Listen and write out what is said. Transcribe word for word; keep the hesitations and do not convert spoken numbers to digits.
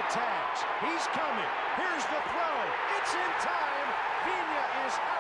tags. He's coming. Here's the throw. It's in time. Vina is out.